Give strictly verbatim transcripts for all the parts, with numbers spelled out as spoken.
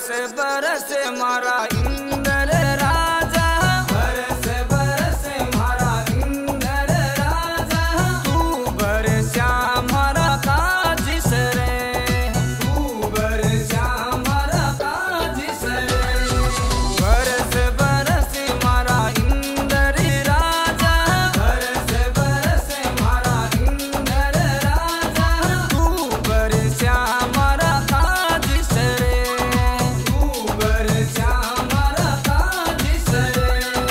बरस बरस मारा इंद्र राजा, बरस बरस मारा इंद्र राजा, तू बरसा मारा काज सरे, तू बरसा मारा काज सरे। बरस बरस मारा इंद्र राजा, बरस बरस मारा इंद्र राजा, तू बरसा मारा काज सरे, तू बरसा मारा काज सरे।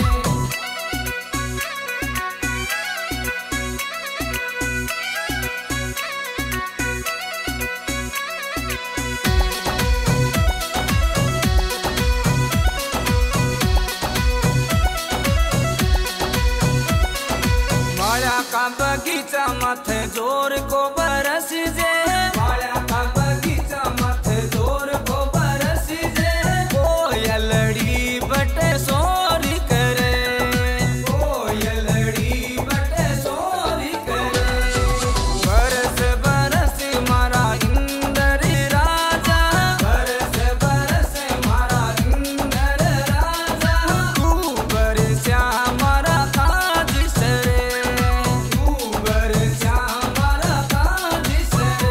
माया का बगीचा माथे जोर को बरस जे, माया का बगीचा माथे जोर को बरस जे, कोयलड़ी बटे सोरी करे, कोयलड़ी बटे सोरी करे। बरस बरस मारा इंद्र राजा, बरस बरस मारा इंद्र राजा, तू बरसा मारा काज सरे, तू बरसा मारा काज सरे।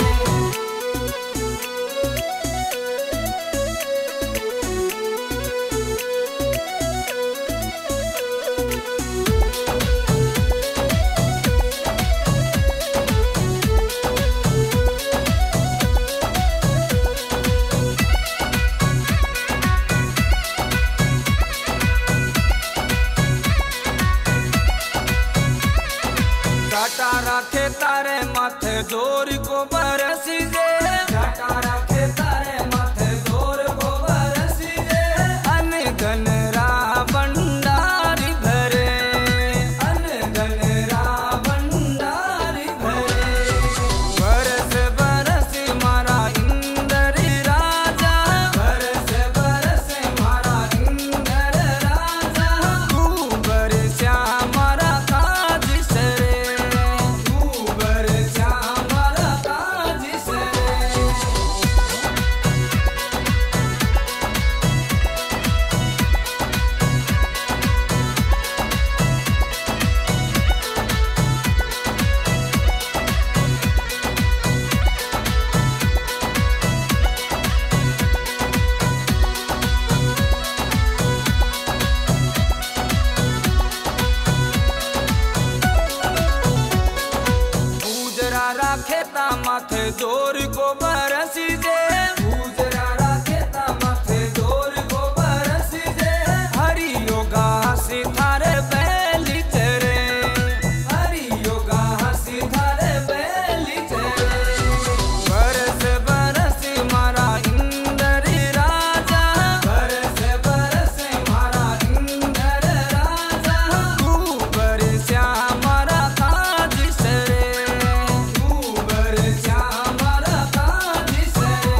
टाटा रखे तारे माथे जोर को बरस जे, टाटा रखे तारे माथे जोर को बरस जे, अन धन रा भंडारी भरे, अन धन रा भंडारी भरे। बरस बरस मारा इंद्र राजा, बरस बरस मारा इंद्र राजा, तू बरसा मारा काज सरे, तू बरसा मारा काज सरे। पूजरा राखेता माथे जोर को बरस जे, पूजरा राखेता माथे जोर को बरस जे, हरि योगा हसी थारे बैली चरे, हरि योगा हसी थारे बैली चरे। बरस बरस मारा इंद्र राजा, बरस बरस मारा इंद्र राजा, तू बरसा मारा काज सरे, तू बरसा मारा काज सरे।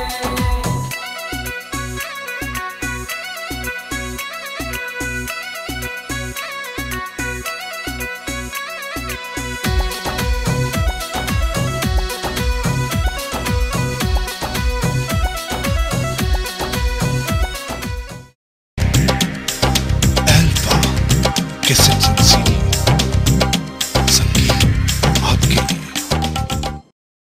Alpha Cassettes and C